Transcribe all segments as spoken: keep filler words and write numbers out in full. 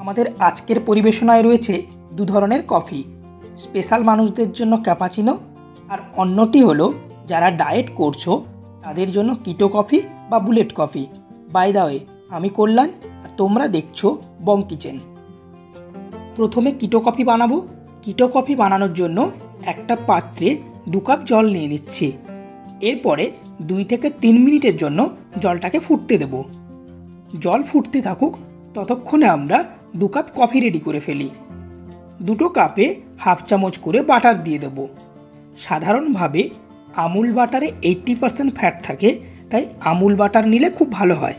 আমাদের আজকের পরিবেশনায় রয়েছে দু ধরনের কফি, স্পেশাল মানুষদের জন্য ক্যাপাচিনো আর অন্যটি হলো যারা ডায়েট করছো তাদের জন্য কিটো কফি বা bullet coffee. By the way, আমি কল্যাণ আর তোমরা দেখছো বং কিচেন। প্রথমে কিটো কফি বানাবো। কিটো কফি বানানোর জন্য একটা পাত্রে দু কাপ জল নিয়ে নিচ্ছি। এরপরে দুই থেকে তিন মিনিটের জন্য জলটাকে ফুটতে দেব। জল ফুটতে থাকুক, ততক্ষণে আমরা দু কাপ কফি রেডি করে ফেলি। দুটো কাপে হাফ চামচ করে বাটার দিয়ে দেব। সাধারণভাবে আমুল বাটারে এইট্টি পার্সেন্ট ফ্যাট থাকে, তাই আমুল বাটার নিলে খুব ভালো হয়।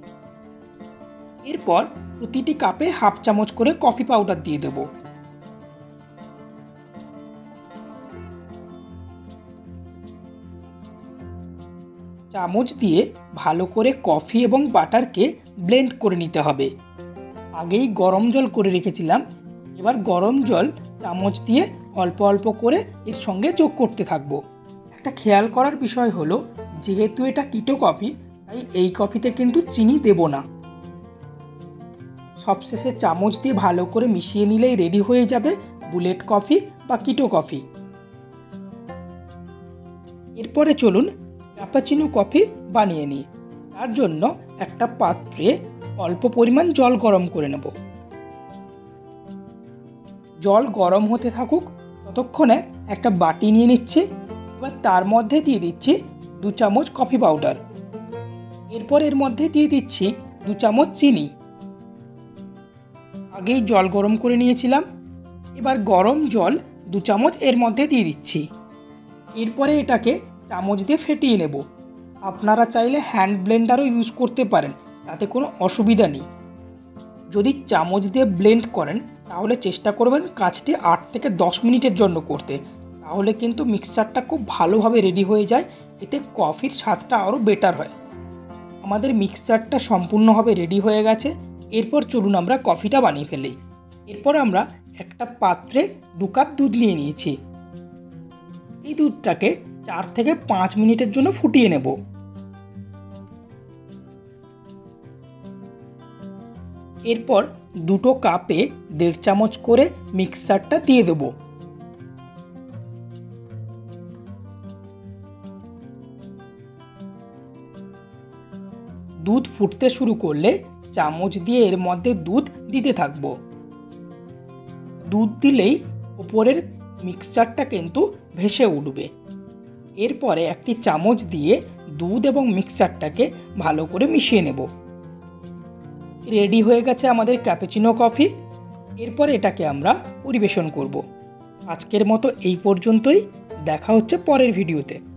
এরপর প্রতিটি কাপে হাফ চামচ করে কফি পাউডার দিয়ে দেব। চামচ দিয়ে ভালো করে কফি এবং বাটারকে ব্লেন্ড করে নিতে হবে। আগেই গরম জল করে রেখেছিলাম, এবার গরম জল চামচ দিয়ে অল্প অল্প করে এর সঙ্গে যোগ করতে থাকবো। একটা খেয়াল করার বিষয় হলো, যেহেতু এটা কিটো কফি তাই এই কফিতে কিন্তু চিনি দেব না। সবশেষে চামচ দিয়ে ভালো করে মিশিয়ে নিলেই রেডি হয়ে যাবে বুলেট কফি বা কিটো কফি। এরপরে চলুন ক্যাপাচিনো কফি বানিয়ে নিই। তার জন্য একটা পাত্রে অল্প পরিমাণ জল গরম করে নেব। জল গরম হতে থাকুক, ততক্ষণে একটা বাটি নিয়ে নিচ্ছি। এবার তার মধ্যে দিয়ে দিচ্ছি দু চামচ কফি পাউডার। এরপর এর মধ্যে দিয়ে দিচ্ছি দু চামচ চিনি। আগেই জল গরম করে নিয়েছিলাম, এবার গরম জল দু চামচ এর মধ্যে দিয়ে দিচ্ছি। এরপরে এটাকে চামচ দিয়ে ফেটিয়ে নেব। আপনারা চাইলে হ্যান্ড ব্লেন্ডারও ইউজ করতে পারেন, তাতে কোনো অসুবিধা নেই। যদি চামচ দিয়ে ব্লেন্ড করেন তাহলে চেষ্টা করবেন কাজটি আট থেকে দশ মিনিটের জন্য করতে, তাহলে কিন্তু মিক্সচারটা খুব ভালোভাবে রেডি হয়ে যায়। এতে কফির স্বাদটা আরও বেটার হয়। আমাদের মিক্সচারটা সম্পূর্ণভাবে রেডি হয়ে গেছে। এরপর চলুন আমরা কফিটা বানিয়ে ফেলি। এরপর আমরা একটা পাত্রে দু কাপ দুধ নিয়ে নিয়েছি। এই দুধটাকে চার থেকে পাঁচ মিনিটের জন্য ফুটিয়ে নেব। এরপর দুটো কাপে দেড় চামচ করে মিক্সচারটা দিয়ে দেব। দুধ ফুটতে শুরু করলে চামচ দিয়ে এর মধ্যে দুধ দিতে থাকব। দুধ দিলেই উপরের মিক্সচারটা কিন্তু ভেসে উঠবে। এরপরে একটি চামচ দিয়ে দুধ এবং মিক্সচারটাকে ভালো করে মিশিয়ে নেব। রেডি হয়ে গেছে আমাদের ক্যাপাচিনো কফি। এরপর এটাকে আমরা পরিবেশন করব। আজকের মতো এই পর্যন্তই। দেখা হচ্ছে পরের ভিডিওতে।